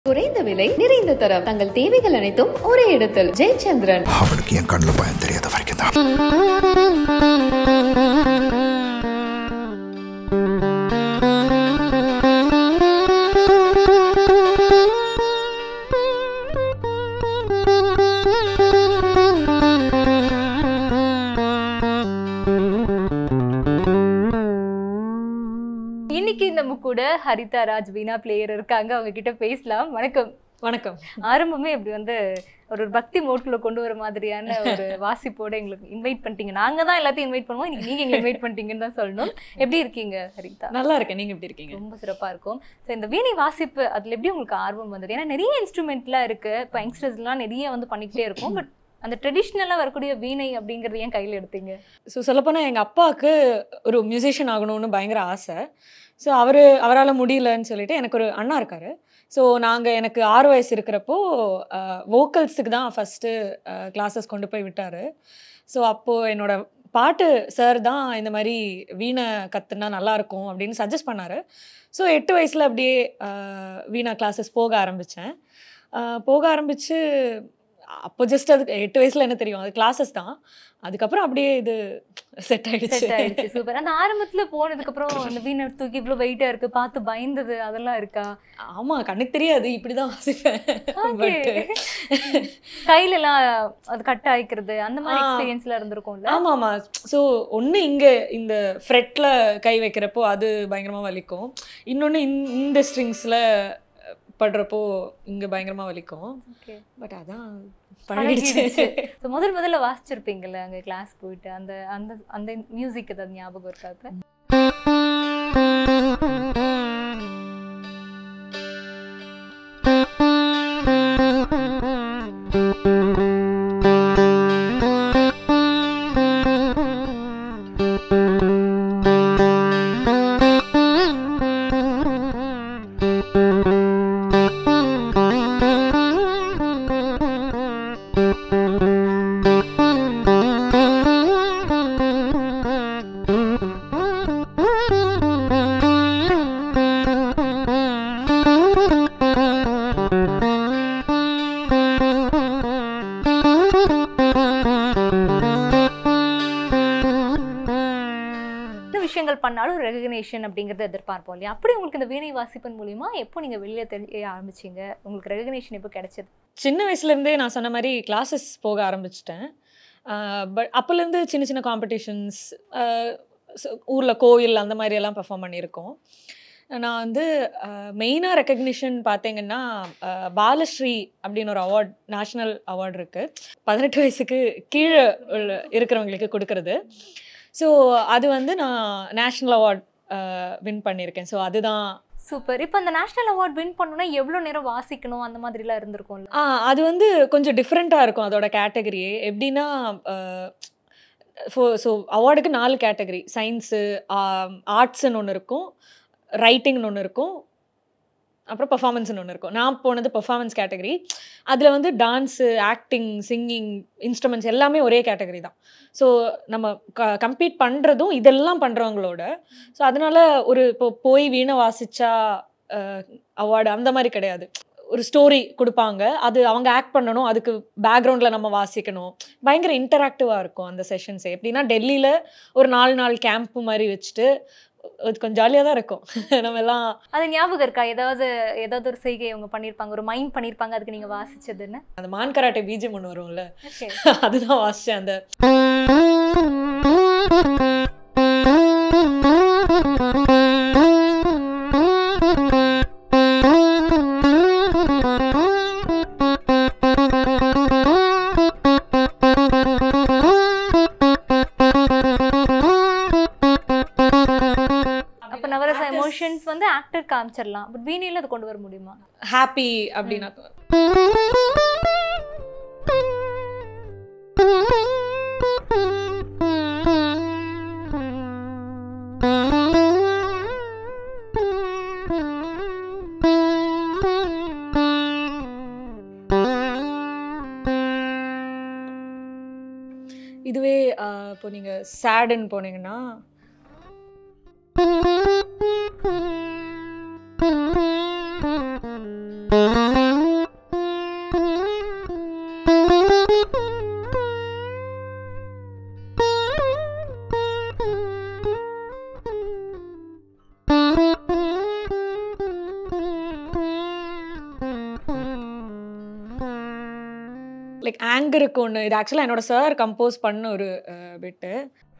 குறைந்த விலை நிறைந்த தரம் தங்கள் தேவைகள் அனைத்தும் ஒரே இடத்தில் ஜெயச்சந்திரன். அவளுக்கு என் கண்ணுல பயம் தெரியாத வரைக்கும் தான். இன்னைக்கு நம்ம கூட ஹரிதா ராஜ் வீணா பிளேயர் இருக்காங்க. அவங்க கிட்ட பேசலாம். வணக்கம். வணக்கம். ஆரம்பமே இப்படி வந்து ஒரு பக்தி மோட்ல கொண்டு வர மாதிரியான ஒரு வாசிப்போட எங்களுக்கு இன்வைட் பண்ணிட்டீங்க. நாங்க தான் எல்லாத்தையும் இன்வைட் பண்ணுவோம், இன்னைக்கு நீங்க எங்களை இன்வைட் பண்ணிட்டீங்கன்னு தான் சொல்லணும். எப்படி இருக்கீங்க ஹரிதா? நல்லா இருக்கேன். நீங்க எப்படி இருக்கீங்க? ரொம்ப சிறப்பா இருக்கும். ஸோ இந்த வீணை வாசிப்பு அதுல எப்படி உங்களுக்கு ஆர்வம் வந்தது? ஏன்னா நிறைய இன்ஸ்ட்ருமெண்ட்லாம் இருக்கு, இப்போ யங்ஸ்டர்ஸ்லாம் நிறைய வந்து பண்ணிக்கிட்டே இருக்கும். பட் அந்த ட்ரெடிஷ்னலாக வரக்கூடிய வீணை அப்படிங்கிறது ஏன் கையில் எடுத்தீங்க? ஸோ சொல்லப்போனால் எங்கள் அப்பாவுக்கு ஒரு மியூசிஷியன் ஆகணும்னு பயங்கர ஆசை. ஸோ அவரால் முடியலன்னு சொல்லிட்டு எனக்கு ஒரு அண்ணா இருக்கார். ஸோ எனக்கு 6 வயசு இருக்கிறப்போ வோக்கல்ஸுக்கு தான் ஃபஸ்ட்டு கிளாஸஸ் கொண்டு போய் விட்டார். ஸோ அப்போது என்னோட பாட்டு சார் தான் இந்த மாதிரி வீணை கற்றுனா நல்லாயிருக்கும் அப்படின்னு சஜஸ்ட் பண்ணார். ஸோ 8 வயசில் அப்படியே வீணா கிளாஸஸ் போக ஆரம்பித்தேன். போக ஆரம்பித்து அப்போ ஜஸ்ட் அது 8 வயசுல என்ன தெரியும், அது கிளாஸஸ் தான். அதுக்கப்புறம் அப்படியே இது செட் ஆயிடுச்சு. சூப்பர். அந்த ஆரம்பத்துல போனதுக்கப்புறம் அந்த வீணை தூக்கி இவ்வளோ வெயிட்டா இருக்கு பார்த்து பயந்தது அதெல்லாம் இருக்கா? ஆமா, கண்ணுக்கு தெரியாது, இப்படிதான் வாசிப்பேன். கையில எல்லாம் அது கட் ஆயிக்கிறது அந்த மாதிரி எக்ஸ்பீரியன்ஸ்ல இருந்திருக்கும்ல? ஆமா ஆமா. ஸோ ஒன்று இங்க இந்த ஃப்ரெட்ல கை வைக்கிறப்போ அது பயங்கரமா வலிக்கும். இன்னொன்று இந்த ஸ்ட்ரிங்ஸ்ல படுறப்போ இங்க பயங்கரமா வலிக்கும். பட் அதான் பழகிடுச்சு. முதல்ல வாசிச்சிருப்பீங்கல்ல அங்க கிளாஸ் போயிட்டு, அந்த அந்த அந்த மியூசிக் ஏதாவது ஞாபகம் இருக்காது? பண்ணாலும் ரெகக்னேஷன் அப்படிங்கறத எதிர்பார்ப்போம் இல்லையா? அப்படி உங்களுக்கு இந்த வீணை வாசிப்பின் மூலியமா எப்போ நீங்க வெளியில தெரிய ஆரம்பிச்சீங்க? உங்களுக்கு ரெகக்னேஷன் எப்போ கிடைச்சது? சின்ன வயசுல இருந்தே நான் சொன்ன மாதிரி கிளாஸஸ் போக ஆரம்பிச்சிட்டேன். பட் அப்போலேருந்து சின்ன சின்ன காம்படிஷன்ஸ், ஊரில் கோயில் அந்த மாதிரி எல்லாம் பெர்ஃபார்ம் பண்ணியிருக்கோம். நான் வந்து மெயினாக ரெக்கக்னிஷன் பார்த்தீங்கன்னா பாலஸ்ரீ அப்படின்னு ஒரு அவார்ட், நேஷ்னல் அவார்டு இருக்குது, 18 வயசுக்கு கீழே இருக்கிறவங்களுக்கு கொடுக்கறது. ஸோ அது வந்து நான் நேஷ்னல் அவார்ட் வின் பண்ணியிருக்கேன். ஸோ அதுதான் சூப்பர். இப்போ அந்த நேஷ்னல் அவார்ட் வின் பண்ணணும்னா எவ்வளோ நேரம் வாசிக்கணும் அந்த மாதிரிலாம் இருந்திருக்கும்ல? அது வந்து கொஞ்சம் டிஃப்ரெண்ட்டாக இருக்கும் அதோட கேட்டகரியே. எப்படின்னா ஸோ அவார்டுக்கு 4 கேட்டகரி, சயின்ஸு, ஆர்ட்ஸுன்னு ஒன்று இருக்கும், ரைட்டிங்னு ஒன்று இருக்கும், அப்புறம் பர்ஃபார்மன்ஸ்னு ஒன்று இருக்கும். நான் போனது பர்ஃபார்மன்ஸ் கேட்டகரி. அதில் வந்து டான்ஸு, ஆக்டிங், சிங்கிங், இன்ஸ்ட்ருமெண்ட்ஸ் எல்லாமே ஒரே கேட்டகரி தான். ஸோ நம்ம கம்பீட் பண்ணுறதும் இதெல்லாம் பண்ணுறவங்களோட. ஸோ அதனால் இப்போ போய் வீணை வாசிச்சா அவார்டு அந்த மாதிரி கிடையாது. ஒரு ஸ்டோரி கொடுப்பாங்க, அது அவங்க ஆக்ட் பண்ணணும், அதுக்கு பேக்ரவுண்டில் நம்ம வாசிக்கணும். பயங்கர இன்டராக்டிவாக இருக்கும் அந்த செஷன்ஸே. எப்படின்னா டெல்லியில் ஒரு 4 நாள் கேம்ப் மாதிரி வச்சுட்டு அது கொஞ்சம் ஜாலியாக தான் இருக்கும். நம்ம எல்லாம் அது ஞாபகம் இருக்கா? ஏதாவது ஒரு செய்கை அவங்க பண்ணியிருப்பாங்க, ஒரு மைண்ட் பண்ணியிருப்பாங்க, அதுக்கு நீங்கள் வாசிச்சதுன்னு? அந்த மான் கராட்டே பீஜம் ஒன்று வரும்ல, அதுதான் வாசித்தேன். அந்த எமோஷன்ஸ் வந்து ஆக்டர் காமிச்சிடலாம், பட் வீணையில அது கொண்டு வர முடியுமா? ஹாப்பி அப்படின்னா இதுவே இப்போ நீங்கள் சேடுன்னு போனீங்கன்னா Thank you. லைக் ஆங்கருக்கு ஒன்று, இது ஆக்சுவலாக என்னோட சார் கம்போஸ் பண்ண ஒரு பிட்டு.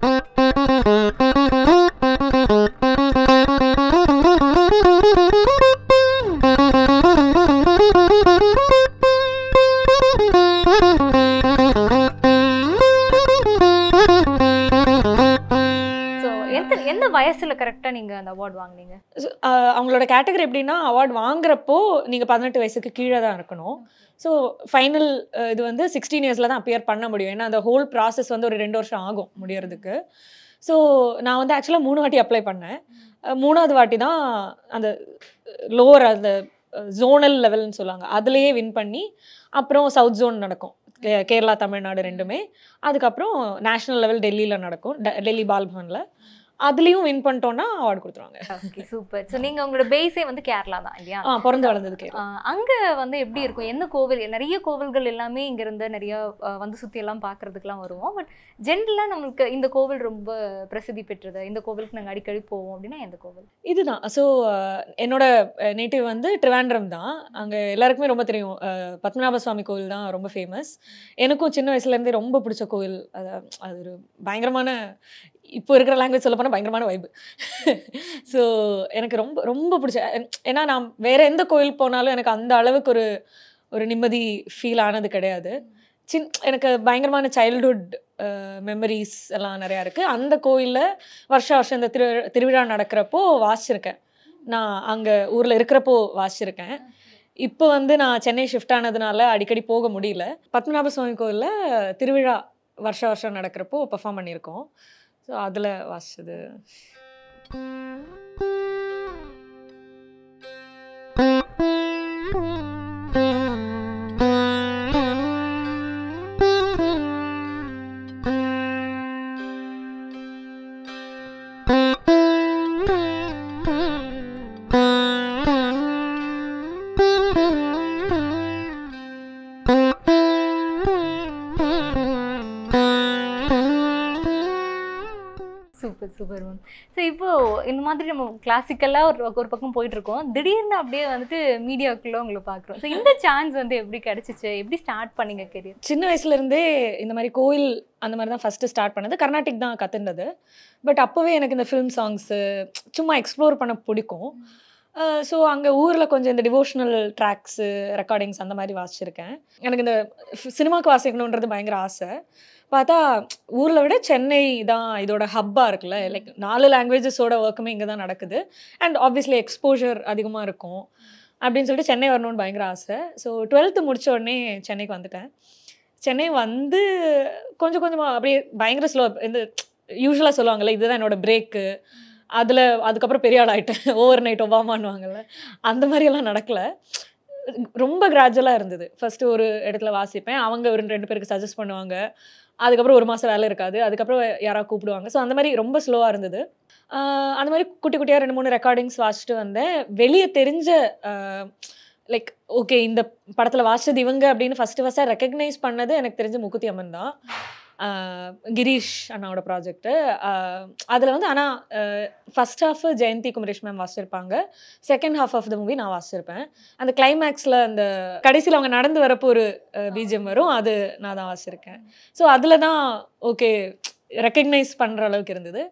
எந்த வயசுல கரெக்டா நீங்க அந்த அவார்ட் வாங்குனீங்க? அவங்களோட கேட்டகரி எப்படின்னா, அவார்ட் வாங்குறப்போ நீங்க 18 வயசுக்கு கீழே தான் இருக்கணும். ஸோ ஃபைனல் இது வந்து 16 இயர்ஸில் தான் அப்பியர் பண்ண முடியும். ஏன்னா அந்த ஹோல் ப்ராசஸ் வந்து ஒரு 2 வருஷம் ஆகும் முடியறதுக்கு. ஸோ நான் வந்து ஆக்சுவலாக 3 வாட்டி அப்ளை பண்ணேன். 3வது வாட்டி தான் அந்த லோவர் அந்த ஜோனல் லெவல்னு சொல்லுவாங்க, அதுலேயே வின் பண்ணி அப்புறம் சவுத் ஜோன் நடக்கும், கேரளா தமிழ்நாடு ரெண்டுமே. அதுக்கப்புறம் நேஷ்னல் லெவல் டெல்லியில் நடக்கும், டெல்லி பால்பவனில். அதுலேயும் வின் பண்ணிட்டோன்னா அவார்டு கொடுத்துருவாங்க. Okay, super. ஸோ நீங்கள் உங்களோட பேஸே வந்து கேரளா தான் இல்லையா? பிறந்து வளர்ந்தது கேரளா. அங்கே வந்து எப்படி இருக்கும், எந்த கோவில், நிறைய கோவில்கள் எல்லாமே இங்கேருந்து நிறைய வந்து சுற்றி எல்லாம் பார்க்குறதுக்குலாம் வருவோம். பட் ஜென்ரலாக நம்மளுக்கு இந்த கோவில் ரொம்ப பிரசித்தி பெற்றது, இந்த கோவிலுக்கு நாங்கள் அடிக்கடி போவோம் அப்படின்னா எந்த கோவில்? இதுதான். ஸோ என்னோட நேட்டிவ் வந்து ட்ரிவாண்ட்ரம் தான். அங்கே எல்லாருக்குமே ரொம்ப தெரியும், பத்மநாப சுவாமி கோவில் தான் ரொம்ப ஃபேமஸ். எனக்கும் சின்ன வயசுலேருந்தே ரொம்ப பிடிச்ச கோவில். அது ஒரு பயங்கரமான, இப்போ இருக்கிற லாங்குவேஜ் சொல்ல போனால் பயங்கரமான வைப்பு. ஸோ எனக்கு ரொம்ப ரொம்ப பிடிச்ச, ஏன்னா நான் வேறு எந்த கோயில் போனாலும் எனக்கு அந்த அளவுக்கு ஒரு நிம்மதி ஃபீல் ஆனது கிடையாது. எனக்கு பயங்கரமான சைல்ட்ஹுட் மெமரிஸ் எல்லாம் நிறையா இருக்குது. அந்த கோயிலில் வருஷம் இந்த திருவிழா நடக்கிறப்போ வாசிச்சிருக்கேன். நான் அங்கே ஊரில் இருக்கிறப்போ வாசிச்சிருக்கேன். இப்போ வந்து நான் சென்னை ஷிஃப்ட் ஆனதுனால அடிக்கடி போக முடியல. பத்மநாப சுவாமி கோயிலில் திருவிழா வருஷம் நடக்கிறப்போ பெர்ஃபார்ம் பண்ணியிருக்கோம். ஸோ அதில் வாசிச்சது. Super ma'am. ஸோ இப்போ இந்த மாதிரி நம்ம கிளாசிக்கலாக ஒரு பக்கம் போயிட்டுருக்கோம், திடீர்னு அப்படியே வந்துட்டு மீடியாவுக்குள்ளே உங்களை பார்க்குறோம். ஸோ இந்த சான்ஸ் வந்து எப்படி கிடச்சிச்சு, எப்படி ஸ்டார்ட் பண்ணிங்க கெரியர்? சின்ன வயசுலேருந்தே இந்த மாதிரி கோயில் அந்த மாதிரி தான் ஃபஸ்ட்டு ஸ்டார்ட் பண்ணது. கர்நாடிக் தான் கற்றுண்டது. பட் அப்போவே எனக்கு இந்த ஃபிலிம் சாங்ஸு சும்மா எக்ஸ்ப்ளோர் பண்ண பிடிக்கும். ஸோ அங்கே ஊரில் கொஞ்சம் இந்த டிவோஷனல் ட்ராக்ஸு, ரெக்கார்டிங்ஸ் அந்த மாதிரி வாசிச்சிருக்கேன். எனக்கு இந்த சினிமாவுக்கு வாசிக்கணுன்றது பயங்கர ஆசை. பார்த்தா ஊரில் விட சென்னை தான் இதோட ஹப்பாக இருக்குல்ல, லைக் 4 லாங்குவேஜஸோட ஒர்க்குமே இங்கே தான் நடக்குது. அண்ட் ஆப்வியஸ்லி எக்ஸ்போஜர் அதிகமாக இருக்கும் அப்படின்னு சொல்லிட்டு சென்னை வரணும்னு பயங்கர ஆசை. ஸோ 12th முடித்த உடனே சென்னைக்கு வந்துட்டேன். சென்னை வந்து கொஞ்சம் கொஞ்சமாக அப்படியே பயங்கர ஸ்லோ. இந்த யூஸ்வலாக சொல்லுவாங்கள்ல, இதுதான் என்னோட பிரேக்கு, அதுக்கப்புறம் பெரிய ஆள் ஆகிட்டேன், ஓவர் நைட் ஒபாமான்னுவாங்கள்ல, அந்த மாதிரியெல்லாம் நடக்கலை. ரொம்ப கிராஜுவலாக இருந்தது. ஃபஸ்ட்டு ஒரு இடத்துல வாசிப்பேன், அவங்க ஒரு 2 பேருக்கு சஜஸ்ட் பண்ணுவாங்க. அதுக்கப்புறம் 1 மாதம் வேலை இருக்காது, அதுக்கப்புறம் யாராவது கூப்பிடுவாங்க. ஸோ அந்த மாதிரி ரொம்ப ஸ்லோவாக இருந்தது. அந்த மாதிரி குட்டி குட்டியாக 2-3 ரெக்கார்டிங்ஸ் வாசிச்சுட்டு வந்தேன். வெளியே தெரிஞ்ச லைக் ஓகே இந்த படத்தில் வாசிச்சது இவங்க அப்படின்னு ஃபஸ்ட்டு ரெக்கக்னைஸ் பண்ணது எனக்கு தெரிஞ்ச மூக்குத்தி அம்மன் தான். கிரீஷ் அண்ணாவோட ப்ராஜெக்ட்டு. அதில் வந்து ஆனால் first half Jayanthi Kumaresh ma'am வாசிச்சிருப்பாங்க, second half of the movie நான் வாசிச்சிருப்பேன். அந்த கிளைமேக்ஸில் அந்த கடைசியில் அவங்க நடந்து வரப்போ ஒரு பிஜிஎம் வரும், அது நான் தான் வாசிச்சிருக்கேன். ஸோ அதில் தான் ஓகே ரெக்கக்னைஸ் பண்ணுற அளவுக்கு இருந்தது.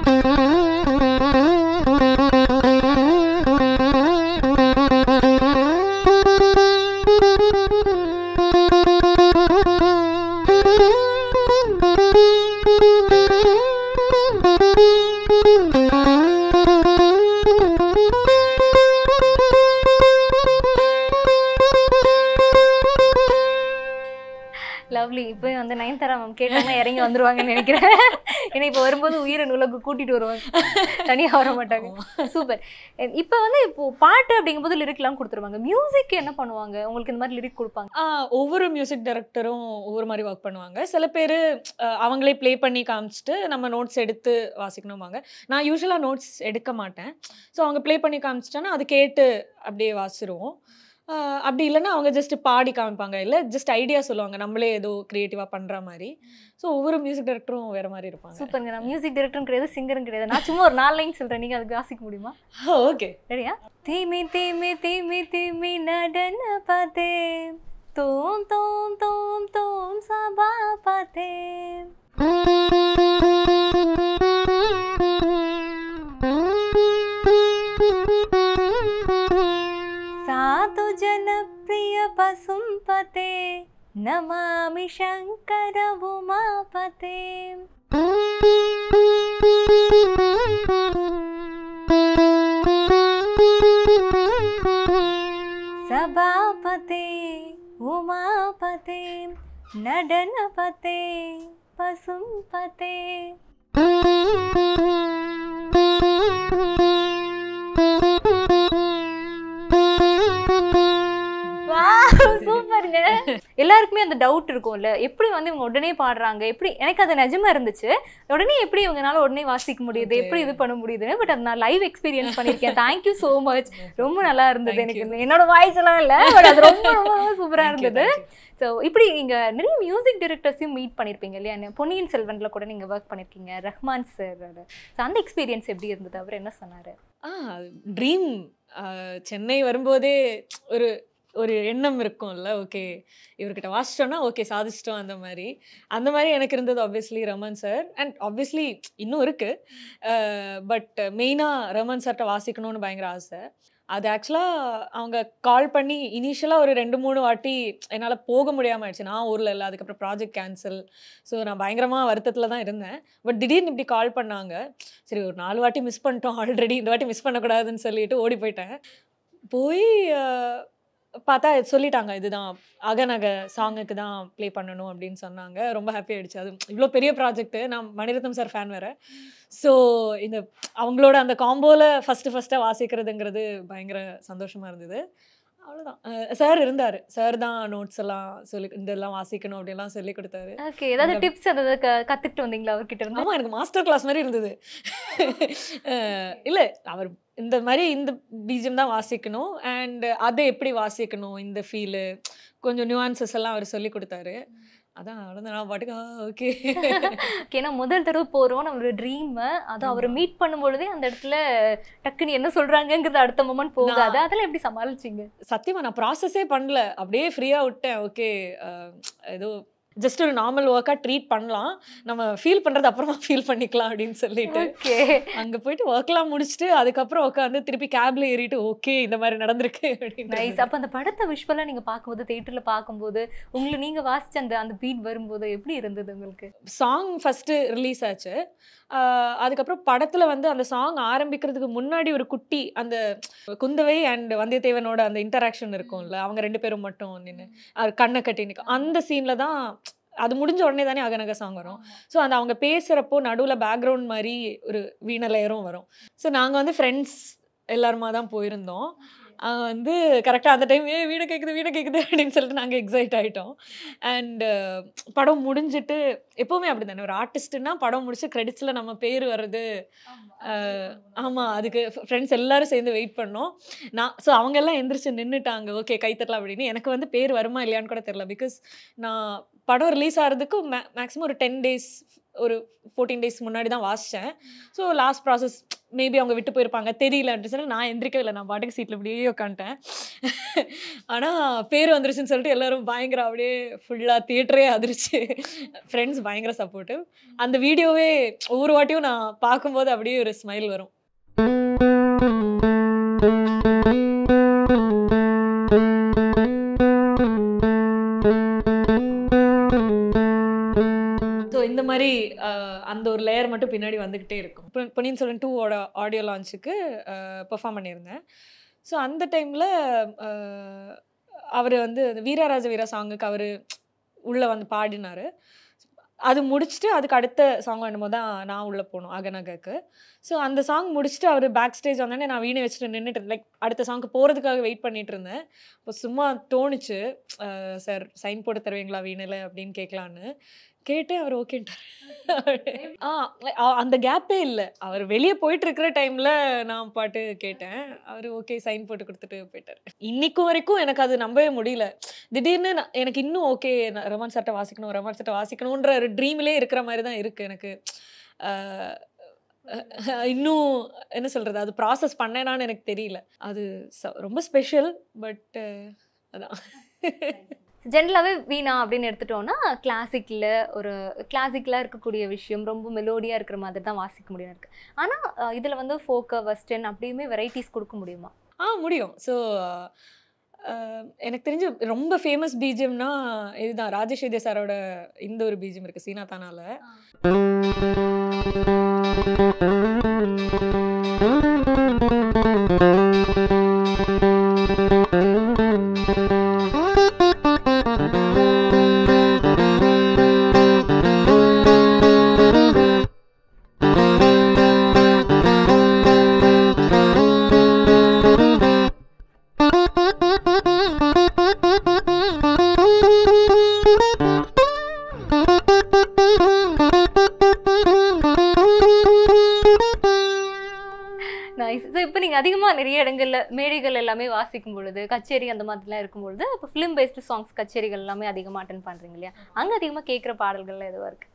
லவ்லி. இப்போ வந்து நயன்தாரா மேம் கேட்டாங்கன்னா இறங்கி வந்துருவாங்கன்னு நினைக்கிறேன். ஏன்னா இப்போ வரும்போது உயிரின் உலகு கூட்டிகிட்டு வருவாங்க, தனியாக வர மாட்டாங்க. சூப்பர். இப்போ வந்து இப்போது பாட்டு அப்படிங்கும்போது லிரிக்லாம் கொடுத்துருவாங்க, மியூசிக் என்ன பண்ணுவாங்க? உங்களுக்கு இந்த மாதிரி லிரிக் கொடுப்பாங்க? ஒவ்வொரு மியூசிக் டைரக்டரும் ஒவ்வொரு மாதிரி ஒர்க் பண்ணுவாங்க. சில பேர் அவங்களே ப்ளே பண்ணி காமிச்சிட்டு நம்ம நோட்ஸ் எடுத்து வாசிக்கணுமாங்க. நான் யூஸ்வலாக நோட்ஸ் எடுக்க மாட்டேன். ஸோ அவங்க ப்ளே பண்ணி காமிச்சிட்டோன்னா அது கேட்டு அப்படியே வாசிடுவோம். அப்படி இல்லைன்னா அவங்க ஜஸ்ட் பாடி காமிப்பாங்க, இல்லை ஜஸ்ட் ஐடியா சொல்லுவாங்க, நம்மளே ஏதோ க்ரியேட்டிவாக பண்ணுற மாதிரி. ஸோ ஒவ்வொரு மியூசிக் டைரக்டரும் வேறு மாதிரி இருப்பாங்க. சூப்பருங்க. நான் மியூசிக் டைரக்டரும் கிடையாது, சிங்கரும் கிடையாது. நான் சும்மா ஒரு 4 லைன் சொல்கிறேன், நீங்கள் அதுக்கு வாசிக்க முடியுமா? ஓகே, ரெடியா? தீமி தீமி தீமி தீமி நடன பார்த்தேன், தோம் தோம் தோம் தோம் சபாபதே. साधु जनप्रिय पसुंपते नमामि शंकर उमापते. सभापते उमापते नडनपते पसुंपते. சூப்பருங்க. எல்லாருக்குமே அந்த டவுட் இருக்கும்ல, எப்படி வந்து இவங்க உடனே பாடுறாங்க, எப்படி எனக்கு அது நிஜமா இருந்துச்சு, உடனே எப்படி இவங்கனால உடனே வாசிக்க முடியுது, எப்படி இது பண்ண முடியுதுன்னு. பட் அது நான் லைவ் எக்ஸ்பீரியன்ஸ் பண்ணியிருக்கேன். Thank you so much. ரொம்ப நல்லா இருந்தது. எனக்கு என்னோட வாய்ஸ் எல்லாம் இல்லை, பட் அது ரொம்ப ரொம்ப சூப்பராக இருந்தது. ஸோ இப்படி நீங்கள் நிறைய மியூசிக் டைரக்டர்ஸையும் மீட் பண்ணியிருப்பீங்க இல்லையா? பொன்னியின் செல்வனில் கூட நீங்கள் ஒர்க் பண்ணியிருக்கீங்க, ரஹ்மான் சார். ஸோ அந்த எக்ஸ்பீரியன்ஸ் எப்படி இருந்தது? அவர் என்ன சொன்னார்? ட்ரீம். சென்னை வரும்போதே ஒரு ஒரு எண்ணம் இருக்கும்ல, ஓகே இவர்கிட்ட வாசிச்சோன்னா ஓகே சாதிச்சிட்டோம். அந்த மாதிரி எனக்கு இருந்தது obviously Raman sir. And obviously இன்னும் இருக்குது, பட் மெயினாக ரமன் சார்கிட்ட வாசிக்கணும்னு பயங்கர ஆசை. அது ஆக்சுவலாக அவங்க கால் பண்ணி இனிஷியலாக ஒரு 2-3 வாட்டி என்னால் போக முடியாமல் ஆயிடுச்சு. நான் ஊரில் இல்லை, அதுக்கப்புறம் ப்ராஜெக்ட் கேன்சல். ஸோ நான் பயங்கரமாக வருத்தத்தில் தான் இருந்தேன். பட் திடீர்னு இப்படி கால் பண்ணாங்க. சரி ஒரு 4 வாட்டி மிஸ் பண்ணிட்டோம் ஆல்ரெடி, இந்த வாட்டி மிஸ் பண்ணக்கூடாதுன்னு சொல்லிட்டு ஓடி போயிட்டேன். போய் பார்த்தா சொல்லிட்டாங்க, இதுதான் அகநக சாங்குக்கு தான் ப்ளே பண்ணணும் அப்படின்னு சொன்னாங்க. ரொம்ப ஹாப்பி ஆகிடுச்சு. அது இவ்வளோ பெரிய ப்ராஜெக்ட்டு. நான் மணிரத்னம் சார் ஃபேன் வேறு. ஸோ இந்த அவங்களோட அந்த காம்போவில் ஃபஸ்ட்டாக வாசிக்கிறதுங்கிறது பயங்கர சந்தோஷமாக இருந்தது. அவ்வளோதான். சார் இருந்தார். சார் தான் நோட்ஸ் எல்லாம் இதெல்லாம் வாசிக்கணும் அப்படின்லாம் சொல்லி கொடுத்தாரு. ஓகே, ஏதாவது டிப்ஸ் ஏதாவது கற்றுக்கிட்டு வந்தீங்களா அவர்கிட்ட இருந்து? ஆமாம், எனக்கு மாஸ்டர் கிளாஸ் மாதிரி இருந்தது. இல்லை, அவர் இந்த மாதிரி இந்த பீஜம் தான் வாசிக்கணும் அண்ட் அதை எப்படி வாசிக்கணும், இந்த ஃபீலு கொஞ்சம் நியூஆன்சஸ் எல்லாம் அவர் சொல்லி கொடுத்தாரு. அதான் அவ்வளோதான். நான் பாட்டுக்கு ஓகே. ஏன்னா முதல் தடவை போகிறோம், நம்மளோட ட்ரீமை அதை அவரை மீட் பண்ணும்பொழுதே அந்த இடத்துல டக்குன்னு என்ன சொல்கிறாங்கங்கிறது அடுத்த மொமெண்ட் போகாது. அதெல்லாம் எப்படி சமாளிச்சிங்க? சத்தியமாக நான் ப்ராசஸே பண்ணல, அப்படியே ஃப்ரீயாக விட்டேன். ஓகே ஏதோ ஜஸ்ட் ஒரு நார்மல் ஒர்க்காக ட்ரீட் பண்ணலாம், நம்ம ஃபீல் பண்ணுறது அப்புறமா ஃபீல் பண்ணிக்கலாம் அப்படின்னு சொல்லிட்டு அங்கே போயிட்டு ஒர்க்லாம் முடிச்சுட்டு அதுக்கப்புறம் உட்காந்து திருப்பி கேப்ல ஏறிட்டு ஓகே இந்த மாதிரி நடந்திருக்கு அப்படின்னு. நைஸ். அப்போ அந்த படத்தை விஷுவலாக நீங்கள் பார்க்கும்போது, தியேட்டரில் பார்க்கும்போது, உங்களை நீங்கள் வாசிச்ச அந்த பீட் வரும்போது எப்படி இருந்தது உங்களுக்கு? சாங் ஃபஸ்ட்டு ரிலீஸ் ஆச்சு. அதுக்கப்புறம் படத்தில் வந்து அந்த சாங் ஆரம்பிக்கிறதுக்கு முன்னாடி ஒரு குட்டி அந்த குந்தவை அண்ட் வந்தியத்தேவனோட அந்த இன்டராக்ஷன் இருக்கும்ல, அவங்க 2 பேரும் மட்டும் நின்று கண்ணை கட்டி நிற்கும். அந்த சீனில் தான் அது முடிஞ்ச உடனே தானே அகநக சாங் வரும். ஸோ அந்த அவங்க பேசுகிறப்போ நடுவில் பேக்ரவுண்ட் மாதிரி ஒரு வீணை லேயரும் வரும். ஸோ நாங்கள் வந்து ஃப்ரெண்ட்ஸ் எல்லாருமா தான் போயிருந்தோம். வந்து கரெக்டாக அந்த டைம் வீடு கேட்குது அப்படின்னு சொல்லிட்டு நாங்கள் எக்ஸைட் ஆகிட்டோம். அண்டு படம் முடிஞ்சிட்டு எப்போவுமே அப்படி தானே, ஒரு ஆர்டிஸ்ட்டுன்னா படம் முடிச்சு கிரெடிட்ஸில் நம்ம பேர் வர்றது. ஆமாம், அதுக்கு ஃப்ரெண்ட்ஸ் எல்லோரும் சேர்ந்து வெயிட் பண்ணோம். ஸோ அவங்கெல்லாம் எந்திரிச்சு நின்றுட்டாங்க, ஓகே கைத்தட்டலாம் அப்படின்னு. எனக்கு வந்து பேர் வருமா இல்லையான்னு கூட தெரில. பிகாஸ் நான் படம் ரிலீஸ் ஆகிறதுக்கு மேக்ஸிமம் ஒரு 10 days ஒரு 14 days முன்னாடி தான் வாசித்தேன். ஸோ லாஸ்ட் ப்ராசஸ் மேபி அவங்க விட்டு போயிருப்பாங்க தெரியல அப்படின்னு சொல்லி நான் எந்திரிக்கவே இல்லை. நான் பாட்டுக்கு சீட்டில் இப்படியே உட்காந்துட்டேன். ஆனால் பேர் வந்துருச்சுன்னு சொல்லிட்டு எல்லோரும் பயங்கர அப்படியே ஃபுல்லாக தியேட்டரே அதிர்ச்சி. ஃப்ரெண்ட்ஸ் பயங்கர சப்போர்ட்டிவ். அந்த வீடியோவே ஒவ்வொரு வாட்டியும் நான் பார்க்கும்போது அப்படியே ஒரு ஸ்மைல் வரும். இந்த மாதிரி அந்த ஒரு லேயர் மட்டும் பின்னாடி வந்துக்கிட்டே இருக்கும். பொன்னியின் செல்வன் 2 ஆடியோ லான்ச்சுக்கு பெர்ஃபார்ம் பண்ணியிருந்தேன். ஸோ அந்த டைமில் அவர் வந்து வீரராஜ வீரா சாங்குக்கு அவர் உள்ளே வந்து பாடினார். அது முடிச்சுட்டு அதுக்கு அடுத்த சாங் என்னமோ தான் நான் உள்ளே போகணும் அகநகக்கு. ஸோ அந்த சாங் முடிச்சுட்டு அவர் பேக் ஸ்டேஜ் வந்தோடனே நான் வீணை வச்சுட்டு நின்றுட்டு லைக் அடுத்த சாங்க்கு போகிறதுக்காக வெயிட் பண்ணிகிட்டு இருந்தேன். இப்போ சும்மா தோணுச்சு, சார் சைன் போட்டு தருவீங்களா வீணையில் அப்படின்னு கேட்கலான்னு கேட்டு அவர் ஓகேன்ட்டார். அந்த கேப்பே இல்லை, அவர் வெளியே போயிட்டு இருக்கிற டைமில் நான் பாட்டு கேட்டேன், அவர் ஓகே சைன் போட்டு கொடுத்துட்டு போயிட்டார். இன்னைக்கும் வரைக்கும் எனக்கு அது நம்பவே முடியல. திடீர்னு எனக்கு இன்னும் ஓகே ரமன் சார்ட்ட வாசிக்கணுன்ற ஒரு ட்ரீமிலே இருக்கிற மாதிரி தான் இருக்குது எனக்கு. இன்னும் என்ன சொல்கிறது, அது ப்ராசஸ் பண்ணேனான்னு எனக்கு தெரியல. அது ரொம்ப ஸ்பெஷல். பட் அதான் ஜென்ரலாகவே வீணா அப்படின்னு எடுத்துட்டோம்னா கிளாசிக்கலாக இருக்கக்கூடிய விஷயம் ரொம்ப மெலோடியாக இருக்கிற மாதிரி தான் வாசிக்க முடியும் இருக்குது. ஆனால் இதில் வந்து ஃபோக்கு வெஸ்டர்ன் அப்படியுமே வெரைட்டிஸ் கொடுக்க முடியுமா? முடியும். ஸோ எனக்கு தெரிஞ்சு ரொம்ப ஃபேமஸ் பிஜிஎம்னா இதுதான், ராஜேஷ் வித்யா சாரோட இந்த ஒரு பிஜிஎம் இருக்குது, சீனா தானால. நைஸ். ஸோ இப்போ நீங்கள் அதிகமாக நிறைய இடங்களில் மேடைகள் எல்லாமே வாசிக்கும் பொழுது, கச்சேரி அந்த மாதிரிலாம் இருக்கும்பொழுது, இப்போ ஃபிலிம் பேஸ்டு சாங்ஸ் கச்சேரிகள் எல்லாமே அதிகமாக அட்டன் பண்ணுறீங்க இல்லையா? அங்கே அதிகமாக கேட்குற பாடல்கள்லாம் எதுவாக இருக்குது?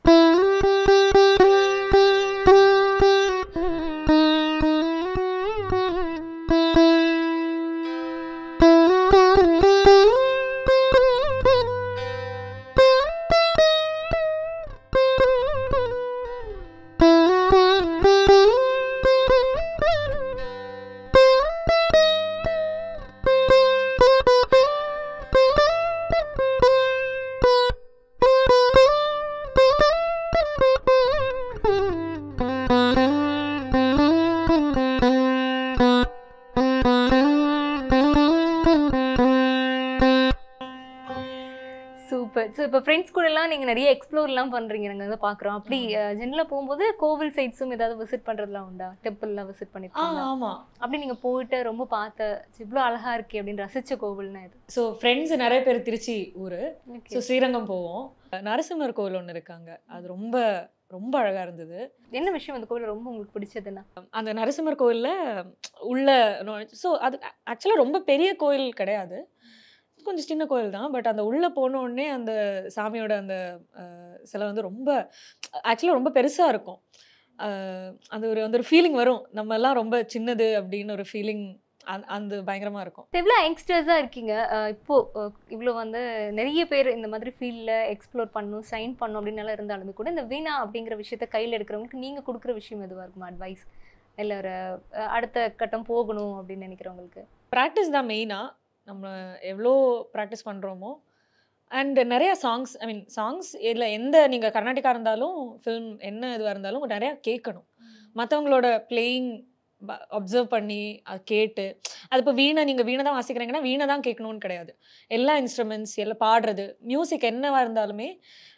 சூப்பர். ஸோ இப்போ ஃப்ரெண்ட்ஸ் கூடலாம் நீங்கள் நிறைய எக்ஸ்ப்ளோர்லாம் பண்ணுறீங்க, நாங்கள் வந்து பார்க்குறோம். அப்படி ஜென்ரலாக போகும்போது கோவில் சைட்ஸும் ஏதாவது விசிட் பண்ணுறதுலாம் உண்டா? டெம்பிள்லாம் விசிட் பண்ணிருக்கீங்க? ஆமாம். அப்படி நீங்கள் போயிட்டு ரொம்ப பார்த்த இவ்வளோ அழகாக இருக்கே அப்படின்னு ரசித்த கோவில்னா இது? ஸோ ஃப்ரெண்ட்ஸ் நிறைய பேர் திருச்சி ஊர், ஸோ ஸ்ரீரங்கம் போவோம். நரசிம்மர் கோவில் ஒன்று இருக்காங்க, அது ரொம்ப ரொம்ப அழகாக இருந்தது. என்ன விஷயம் அந்த கோவில் ரொம்ப உங்களுக்கு பிடிச்சதுன்னா? அந்த நரசிம்மர் கோவிலில் உள்ள ஸோ அது ஆக்சுவலாக ரொம்ப பெரிய கோயில் கிடையாது, கொஞ்சம் சின்ன கோயில் தான். பட் அந்த உள்ளே போனோடனே அந்த சாமியோட அந்த சிலை வந்து ரொம்ப ஆக்சுவலாக ரொம்ப பெருசாக இருக்கும். அந்த ஒரு ஃபீலிங் வரும், நம்ம எல்லாம் ரொம்ப சின்னது அப்படின்னு ஒரு ஃபீலிங் அந்த பயங்கரமாக இருக்கும். இவ்வளோ யங்ஸ்டர்ஸாக இருக்கீங்க, இப்போது இவ்வளோ வந்து நிறைய பேர் இந்த மாதிரி ஃபீல்டில் எக்ஸ்ப்ளோர் பண்ணணும், சைன் பண்ணணும் அப்படின்னால இருந்தாலுமே கூட இந்த வீணா அப்படிங்கிற விஷயத்த கையில் எடுக்கிறவங்களுக்கு நீங்கள் கொடுக்குற விஷயம் எதுவாக இருக்குமா? அட்வைஸ் இல்லை ஒரு அடுத்த கட்டம் போகணும் அப்படின்னு நினைக்கிறவங்களுக்கு? ப்ராக்டிஸ் தான் மெயினாக. நம்ம எவ்வளோ ப்ராக்டிஸ் பண்ணுறோமோ, அண்ட் நிறையா சாங்ஸ், ஐ மீன் சாங்ஸ் இல்லை, எந்த நீங்கள் கர்நாடிகா இருந்தாலும் ஃபில்ம் என்ன இதுவாக இருந்தாலும் நிறையா கேட்கணும். மற்றவங்களோட பிளேயிங் அப்சர்வ் பண்ணி அது கேட்டு, அது இப்போ நீங்கள் வீணை தான் வாசிக்கிறீங்கன்னா வீணை தான் கேட்கணும்னு கிடையாது. எல்லா இன்ஸ்ட்ருமெண்ட்ஸ் எல்லாம் பாடுறது, மியூசிக் என்னவாக இருந்தாலுமே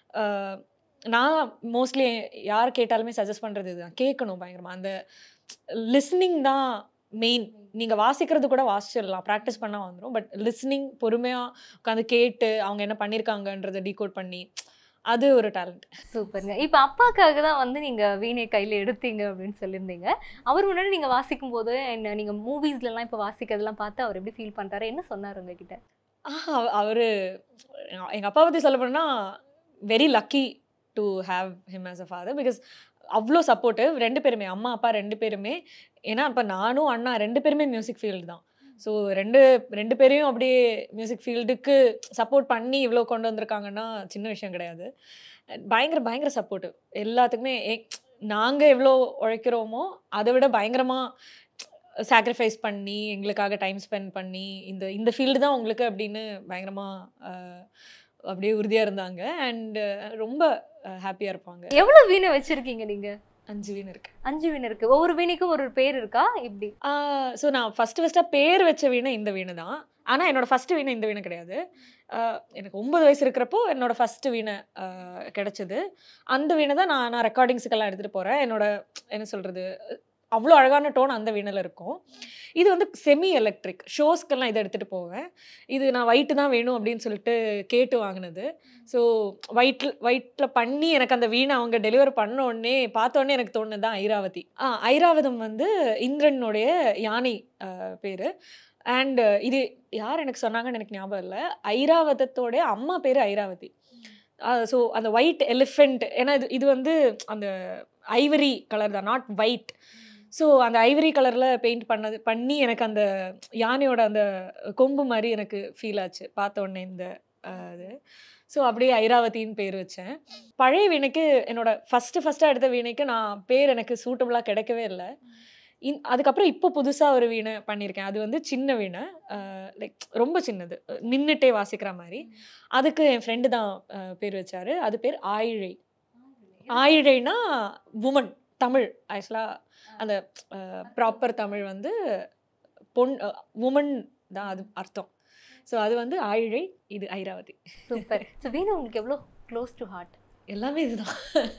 நான் மோஸ்ட்லி யார் கேட்டாலுமே சஜஸ்ட் பண்ணுறது இதுதான், கேட்கணும் பயங்கரமாக. அந்த லிஸ்னிங் தான் மெயின். நீங்கள் வாசிக்கிறது கூட வாசிச்சிடலாம், ப்ராக்டிஸ் பண்ணால் வந்துடும். பட் லிஸ்னிங் பொறுமையாக உட்காந்து கேட்டு அவங்க என்ன பண்ணியிருக்காங்கன்றதை டீகோட் பண்ணி, அது ஒரு டேலண்ட். சூப்பருங்க. இப்போ அப்பாக்காக தான் வந்து நீங்கள் வீணை கையில் எடுத்தீங்க அப்படின்னு சொல்லியிருந்தீங்க. அவர் முன்னாடி நீங்கள் வாசிக்கும் போது என்ன நீங்கள் மூவிஸ்லலாம் இப்போ வாசிக்கிறதெல்லாம் பார்த்து அவர் எப்படி ஃபீல் பண்ணுறாரு, என்ன சொன்னார் உங்ககிட்ட? அவர் எங்கள் அப்பா பற்றி சொல்ல போனால் very lucky to have him as a father. Because அவ்வளோ சப்போர்ட்டிவ், ரெண்டு பேருமே, அம்மா அப்பா ரெண்டு பேருமே. ஏன்னா இப்போ நானும் அண்ணா ரெண்டு பேருமே மியூசிக் ஃபீல்டு தான். ஸோ ரெண்டு பேரையும் அப்படியே மியூசிக் ஃபீல்டுக்கு சப்போர்ட் பண்ணி இவ்வளோ கொண்டு வந்திருக்காங்கன்னா சின்ன விஷயம் கிடையாது. பயங்கர சப்போர்ட்டிவ் எல்லாத்துக்குமே. நாங்கள் எவ்வளோ உழைக்கிறோமோ அதை விட பயங்கரமாக சாக்ரிஃபைஸ் பண்ணி எங்களுக்காக டைம் ஸ்பெண்ட் பண்ணி இந்த ஃபீல்டு தான் உங்களுக்கு அப்படின்னு பயங்கரமாக அப்படியே உறுதியாக இருந்தாங்க. அண்ட் ரொம்ப ஹாப்பியாக இருப்பாங்க. எவ்வளோ வீணை வச்சுருக்கீங்க நீங்கள்? 5 வீணை இருக்கு. 5 வீணை இருக்கு. ஒவ்வொரு வீணைக்கும் ஒரு பேர் இருக்கா இப்படி? ஸோ நான் ஃபஸ்ட்டாக பேர் வச்ச வீணை இந்த வீணை தான். ஆனால் என்னோடய ஃபஸ்ட்டு வீணை இந்த வீணை கிடையாது. எனக்கு 9 வயசு இருக்கிறப்போ என்னோடய ஃபஸ்ட்டு வீணை கிடச்சிது. அந்த வீணை தான் நான் ரெக்கார்டிங்ஸுக்கெல்லாம் எடுத்துகிட்டு போகிறேன். என்ன சொல்கிறது, அவ்வளோ அழகான டோன் அந்த வீணையில் இருக்கும். இது வந்து செமி எலக்ட்ரிக், ஷோஸ்க்கெல்லாம் இதை எடுத்துகிட்டு போவேன். இது நான் ஒயிட்டு தான் வேணும் அப்படின்னு சொல்லிட்டு கேட்டு வாங்கினது. ஸோ ஒயிட்டில் பண்ணி எனக்கு அந்த வீணை அவங்க டெலிவர் பண்ண உடனே பார்த்தோடனே எனக்கு தோணுது தான் ஐராவதி. ஐராவதம் வந்து இந்திரனுடைய யானை பேர். அண்ட் இது யார் எனக்கு சொன்னாங்கன்னு எனக்கு ஞாபகம் இல்லை. ஐராவதத்தோடைய அம்மா பேர் ஐராவதி. ஸோ அந்த ஒயிட் எலிஃபெண்ட், ஏன்னா இது வந்து அந்த ஐவரி கலர் தான், நாட் ஒயிட். ஸோ அந்த ஐவரி கலரில் பெயிண்ட் பண்ணி எனக்கு அந்த யானையோட அந்த கொம்பு மாதிரி எனக்கு ஃபீல் ஆச்சு பார்த்த உடனே இந்த அது. ஸோ அப்படியே ஐராவதின்னு பேர் வச்சேன். பழைய வீணைக்கு என்னோட ஃபஸ்ட்டாக எடுத்த வீணைக்கு நான் பேர் எனக்கு சூட்டபுளாக கிடைக்கவே இல்லை. அதுக்கப்புறம் இப்போ புதுசாக ஒரு வீணை பண்ணியிருக்கேன். அது வந்து சின்ன வீணை, லைக் ரொம்ப சின்னது, நின்றுட்டே வாசிக்கிற மாதிரி. அதுக்கு என் ஃப்ரெண்டு தான் பேர் வச்சாரு. அது பேர் ஆயிழை. ஆயிழைனா உமன், தமிழ். ஆக்சுவலாக அந்த ப்ராப்பர் தமிழ் வந்து உமன் தான் அது அர்த்தம். ஸோ அது வந்து ஆயிழை, இது ஐராவதி. சூப்பர். ஸோ வீணை உங்களுக்கு எவ்வளோ க்ளோஸ் டு ஹார்ட்? எல்லாமே இதுதான்.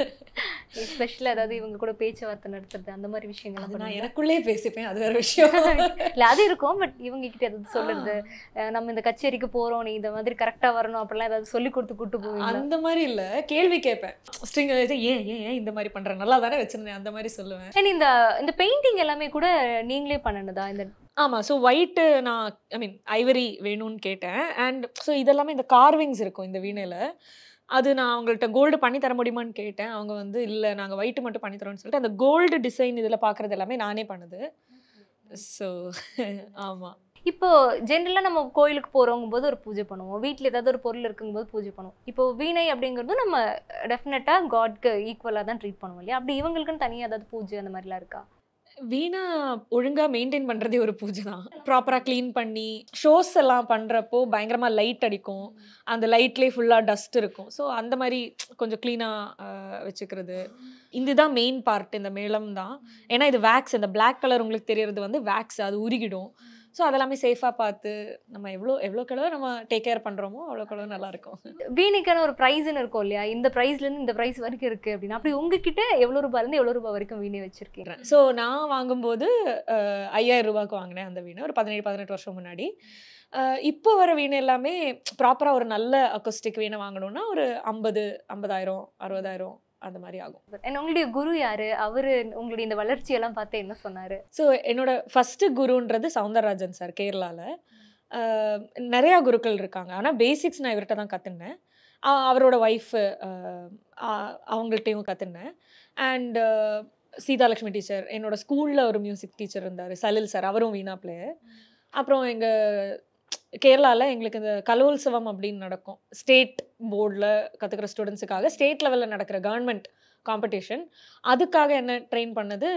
எஸ்பெஷலாக அதாவது இவங்க கூட பேச்சுவார்த்தை நடத்துறது அந்த மாதிரி விஷயங்கள் நான் எனக்குள்ளே பேசிப்பேன், அது வேற விஷயம். இல்லை அது இருக்கும், பட் இவங்க கிட்ட ஏதாவது சொல்லுறது, நம்ம இந்த கச்சேரிக்கு போகிறோம், நீ இந்த மாதிரி கரெக்டாக வரணும் அப்படிலாம் ஏதாவது சொல்லி கொடுத்து கூட்டு போவீங்க? அந்த மாதிரி இல்லை, கேள்வி கேட்பேன். ஸ்ட்ரிங் ஏன் ஏன் ஏன் இந்த மாதிரி பண்ணுறேன், நல்லா தானே வச்சுருந்தேன், அந்த மாதிரி சொல்லுவேன். அண்ட் இந்த பெயிண்டிங் எல்லாமே கூட நீங்களே பண்ணணுதா? இந்த ஆமாம். ஸோ ஒயிட்டு நான் ஐவரி வேணும்னு கேட்டேன். அண்ட் ஸோ இதெல்லாமே இந்த கார்விங்ஸ் இருக்கும் இந்த வீணையில். அது நான் அவங்கள்ட்ட கோல்டு பண்ணி தர முடியுமான்னு கேட்டேன். அவங்க வந்து இல்லை, நாங்கள் ஒயிட்டு மட்டும் பண்ணி தரோன்னு சொல்லிட்டு அந்த கோல்டு டிசைன் இதில் பார்க்குறது எல்லாமே நானே பண்ணுது. ஸோ ஆமாம். இப்போ ஜென்ரலாக நம்ம கோயிலுக்கு போகிறவங்க போது ஒரு பூஜை பண்ணுவோம், வீட்டில் ஏதாவது ஒரு பொருள் இருக்கும்போது பூஜை பண்ணுவோம். இப்போ வீணை அப்படிங்கிறது நம்ம டெஃபினட்டாக காட்க்கு ஈக்குவலாக தான் ட்ரீட் பண்ணுவோம் இல்லையா? அப்படி இவங்களுக்குன்னு தனியாக ஏதாவது பூஜை அந்த மாதிரிலாம் இருக்கா? வீணா ஒழுங்காக மெயின்டைன் பண்ணுறதே ஒரு பூஜை தான். ப்ராப்பராக க்ளீன் பண்ணி ஷோஸ் எல்லாம் பண்ணுறப்போ பயங்கரமாக லைட் அடிக்கும், அந்த லைட்லேயே ஃபுல்லாக டஸ்ட் இருக்கும். ஸோ அந்த மாதிரி கொஞ்சம் க்ளீனாக வச்சுக்கிறது, இதுதான் மெயின் பார்ட். இந்த மேளம் தான். ஏன்னா இது வேக்ஸ், இந்த பிளாக் கலர் உங்களுக்கு தெரியறது வந்து வேக்ஸ், அது உருகிடும். ஸோ அதெல்லாமே சேஃபாக பார்த்து நம்ம எவ்வளோக்களோ நம்ம டேக் கேர் பண்ணுறோமோ அவ்வளோக்களோ நல்லாயிருக்கும். வீணைக்கான ஒரு ப்ரைஸ்ன்னு இருக்கும் இல்லையா? இந்த ப்ரைஸ்லேருந்து இந்த ப்ரைஸ் வரைக்கும் இருக்குது அப்படின்னா, அப்படி உங்ககிட்ட எவ்வளோ ரூபாயிலேருந்து எவ்வளோ ரூபாய் வரைக்கும் வீணை வச்சுருக்கீங்க? ஸோ நான் வாங்கும்போது 5000 ரூபாய்க்கு வாங்கினேன் அந்த வீணை, ஒரு 17-18 வருஷம் முன்னாடி. இப்போ வர வீணை எல்லாமே ப்ராப்பராக ஒரு நல்ல அக்கோஸ்டிக் வீணை வாங்கணும்னா ஒரு 50,000 60,000 அந்த மாதிரி ஆகும். உங்களுடைய குரு யாரு? அவரு உங்களுடைய இந்த வளர்ச்சியெல்லாம் பார்த்து என்ன சொன்னாரு? ஸோ என்னோட ஃபர்ஸ்ட் குருன்றது சவுந்தரராஜன் சார், கேரளாவில். நிறையா குருக்கள் இருக்காங்க, ஆனால் பேசிக்ஸ் நான் இவர்கிட்ட தான் கற்றுனேன். அவரோட ஒய்ஃபு அவங்கள்ட்டையும் கற்றுனேன். அண்ட் சீதாலட்சுமி டீச்சர், என்னோட ஸ்கூலில் ஒரு மியூசிக் டீச்சர் இருந்தார், சலில் சார், அவரும் வீணா பிளேயர். அப்புறம் எங்கள் கேரளாவில் எங்களுக்கு இந்த கலோத்சவம் அப்படின்னு நடக்கும், ஸ்டேட் போர்டில் கற்றுக்கிற ஸ்டூடெண்ட்ஸுக்காக ஸ்டேட் லெவலில் நடக்கிற கவர்மெண்ட் காம்படிஷன். அதுக்காக என்ன ட்ரெயின் பண்ணது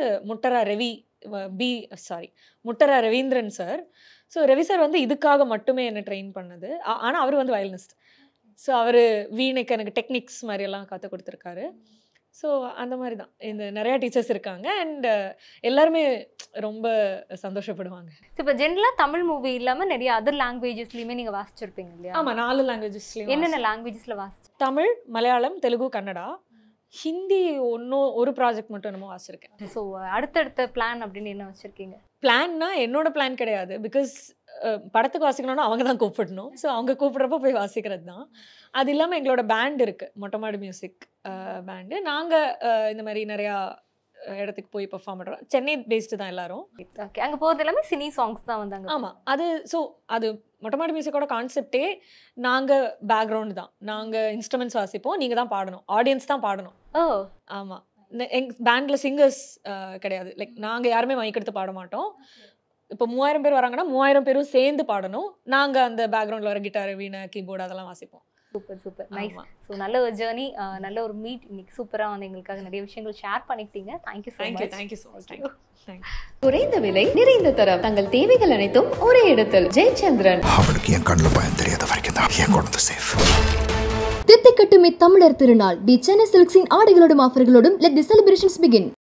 Muttara Ravindran sir. So Ravi sir வந்து இதுக்காக மட்டுமே என்ன ட்ரெயின் பண்ணது. ஆனால் அவர் வந்து வயலினிஸ்ட். ஸோ அவர் வீணைக்கு எனக்கு டெக்னிக்ஸ் மாதிரியெல்லாம் கற்றுக் கொடுத்துருக்காரு. ஸோ அந்த மாதிரி தான் இந்த நிறையா டீச்சர்ஸ் இருக்காங்க. அண்ட் எல்லாருமே ரொம்ப சந்தோஷப்படுவாங்க. இப்போ ஜென்ரலாக தமிழ் மூவி இல்லாமல் நிறைய அதர் லாங்குவேஜஸ்லையுமே நீங்கள் வாசிச்சிருப்பீங்க இல்லையா? ஆமாம், 4 லாங்குவேஜஸ்லையும். என்னென்ன லாங்குவேஜஸில் வாசிச்சு? தமிழ், மலையாளம், தெலுங்கு, கன்னடா, ஹிந்தி ஒரு ப்ராஜெக்ட் மட்டும் என்னமோ வாசிச்சிருக்கேன். ஸோ அடுத்தடுத்த பிளான் அப்படின்னு என்ன வச்சுருக்கீங்க? பிளான்னா என்னோட பிளான் கிடையாது. பிகாஸ் படத்துக்கு வாசிக்கணும்னா அவங்க தான் கூப்பிடணும். ஸோ அவங்க கூப்பிட்றப்ப போய் வாசிக்கிறது தான். அது இல்லாமல் எங்களோட பேண்ட் இருக்குது, மொட்டைமாடு மியூசிக் பேண்டு. நாங்கள் இந்த மாதிரி நிறையா இடத்துக்கு போய் பெர்ஃபார்ம் பண்ணுறோம். சென்னை பேஸ்டு தான் எல்லாரும். ஓகே, அங்கே போகிறது எல்லாமே சினி சாங்ஸ் தான் வந்தாங்க. ஆமாம். அது மொட்டைமாடு மியூசிக்கோட கான்செப்டே நாங்கள் பேக்ரவுண்டு தான், நாங்கள் இன்ஸ்ட்ருமெண்ட்ஸ் வாசிப்போம், நீங்கள் தான் பாடணும், ஆடியன்ஸ் தான் பாடணும். ஓ ஆமாம். எங்கள் பேண்டில் சிங்கர்ஸ் கிடையாது. லைக் நாங்கள் யாருமே மைக் எடுத்து பாட மாட்டோம். இப்போ 3000 பேர் வராங்கன்னா 3000 பேரும் சேர்ந்து பாடணும். நாங்கள் அந்த பேக்ரவுண்டில் வர கிட்டார், வீணை, கீபோர்டு அதெல்லாம் வாசிப்போம். Super nice. ஸோ நல்ல ஒரு ஜேர்னி, நல்ல ஒரு மீட். இன்னைக்கு சூப்பராக வந்து எங்களுக்காக நிறைய விஷயங்கள் ஷேர் பண்ணிக்கிட்டீங்க. Thank you so much. குறைந்த விலை, நிறைந்த தரம், தங்கள் தேவைகள் அனைத்தும் ஒரே இடத்தில். ஜெயச்சந்திரன். அவனுக்கு என் கண்ணில் பயம் தெரியாத வரைக்கும் தான் என் குழந்தை சேஃப். தித்திக்கட்டுமே தமிழர் திருநாள் தி Chennai சில்க்ஸின் ஆடைகளோடும் ஆஃபர்களோடும் let the celebrations begin.